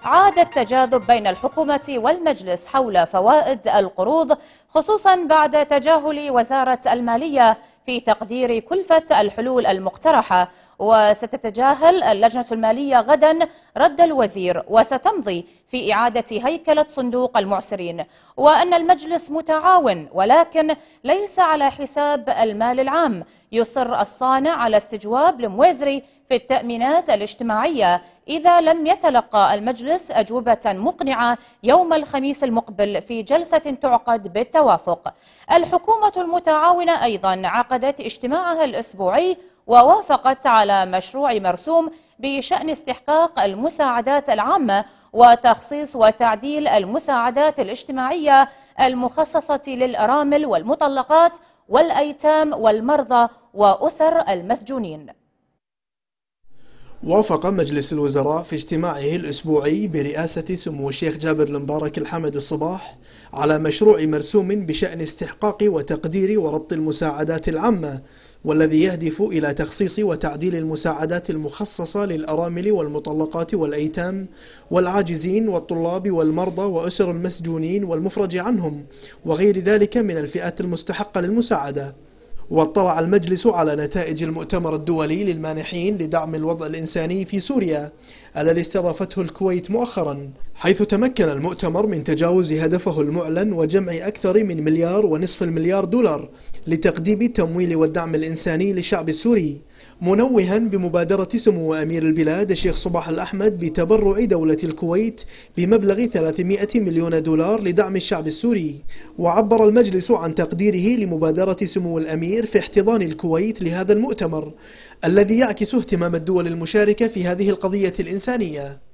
عاد التجاذب بين الحكومة والمجلس حول فوائد القروض، خصوصا بعد تجاهل وزارة المالية في تقدير كلفة الحلول المقترحة. وستتجاهل اللجنة المالية غدا رد الوزير، وستمضي في إعادة هيكلة صندوق المعسرين. وأن المجلس متعاون ولكن ليس على حساب المال العام. يصر الصانع على استجواب الموزري في التأمينات الاجتماعية إذا لم يتلقى المجلس أجوبة مقنعة يوم الخميس المقبل في جلسة تعقد بالتوافق. الحكومة المتعاونة أيضا عقدت اجتماعها الأسبوعي ووافقت على مشروع مرسوم بشأن استحقاق المساعدات العامة وتخصيص وتعديل المساعدات الاجتماعية المخصصة للأرامل والمطلقات والأيتام والمرضى وأسر المسجونين. وافق مجلس الوزراء في اجتماعه الأسبوعي برئاسة سمو الشيخ جابر المبارك الحمد الصباح على مشروع مرسوم بشأن استحقاق وتقدير وربط المساعدات العامة، والذي يهدف إلى تخصيص وتعديل المساعدات المخصصة للأرامل والمطلقات والأيتام والعاجزين والطلاب والمرضى وأسر المسجونين والمفرج عنهم وغير ذلك من الفئات المستحقة للمساعدة. واطلع المجلس على نتائج المؤتمر الدولي للمانحين لدعم الوضع الإنساني في سوريا الذي استضافته الكويت مؤخرا، حيث تمكن المؤتمر من تجاوز هدفه المعلن وجمع أكثر من $1.5 مليار لتقديم التمويل والدعم الإنساني للشعب السوري، منوها بمبادرة سمو أمير البلاد الشيخ صباح الأحمد بتبرع دولة الكويت بمبلغ $300 مليون لدعم الشعب السوري. وعبر المجلس عن تقديره لمبادرة سمو الأمير في احتضان الكويت لهذا المؤتمر الذي يعكس اهتمام الدول المشاركة في هذه القضية الإنسانية.